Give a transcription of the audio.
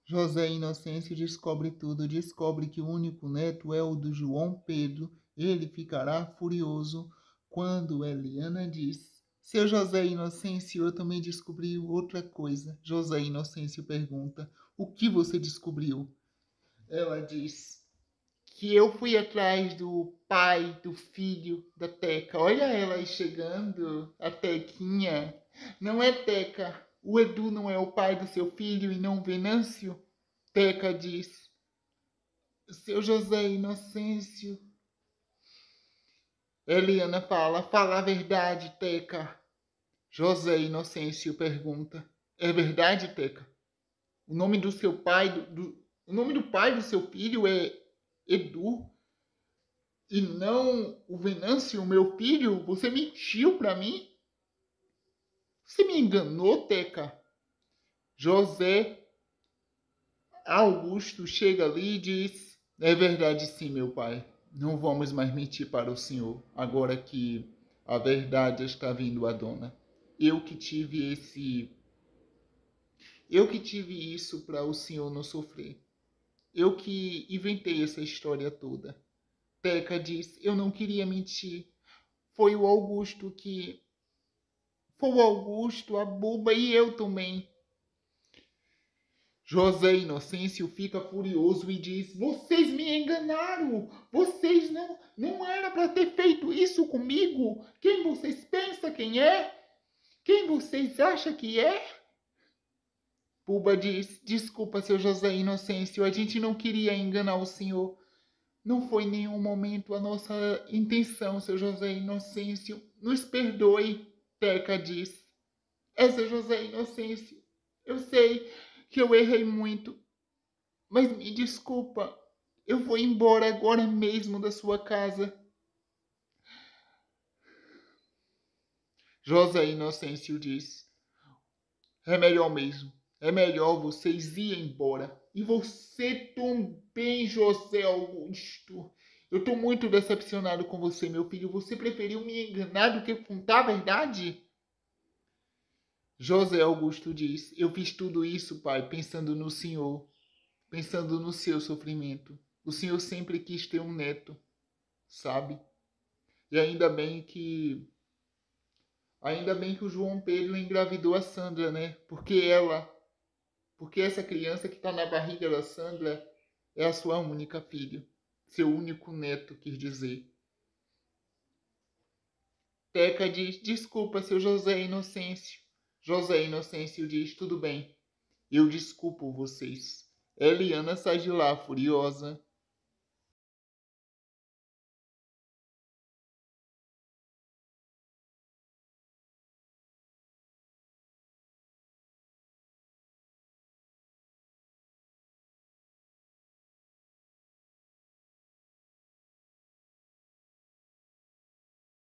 José Inocêncio descobre tudo, descobre que o único neto é o do João Pedro. Ele ficará furioso quando Eliana diz: Seu José Inocêncio, eu também descobri outra coisa. José Inocêncio pergunta: O que você descobriu? Ela diz que eu fui atrás do pai, do filho da Teca. Olha ela aí chegando, a Tequinha. Não é Teca. O Edu não é o pai do seu filho e não Venâncio? Teca diz. Seu José Inocêncio. Eliana fala a verdade, Teca. José Inocêncio pergunta. É verdade, Teca? O nome do seu pai, o nome do pai do seu filho é Edu? E não o Venâncio, meu filho? Você mentiu para mim? Você me enganou, Teca? José Augusto chega ali e diz: É verdade sim, meu pai. Não vamos mais mentir para o senhor, agora que a verdade está vindo à dona. Eu que tive esse. Eu que tive isso para o senhor não sofrer. Eu que inventei essa história toda. Teca diz: Eu não queria mentir. Foi o Augusto que. Foi o Augusto, a Buba e eu também. José Inocêncio fica furioso e diz: Vocês me enganaram! Vocês não era para ter feito isso comigo! Quem vocês pensam quem é? Quem vocês acham que é? Buba diz: Desculpa, seu José Inocêncio, a gente não queria enganar o senhor. Não foi em nenhum momento a nossa intenção, seu José Inocêncio. Nos perdoe, Teca diz. É, seu José Inocêncio. Eu sei que eu errei muito, mas me desculpa. Eu vou embora agora mesmo da sua casa. José Inocêncio diz: É melhor mesmo. É melhor vocês irem embora. E você também, José Augusto. Eu tô muito decepcionado com você, meu filho. Você preferiu me enganar do que contar a verdade? José Augusto diz: Eu fiz tudo isso, pai, pensando no senhor, pensando no seu sofrimento. O senhor sempre quis ter um neto, sabe? E ainda bem que o João Pedro engravidou a Sandra, né? Porque essa criança que está na barriga da Sandra é a sua única filha, seu único neto, quis dizer. Teca diz: Desculpa, seu José Inocêncio. José Inocêncio diz: Tudo bem, eu desculpo vocês. Eliana sai de lá furiosa.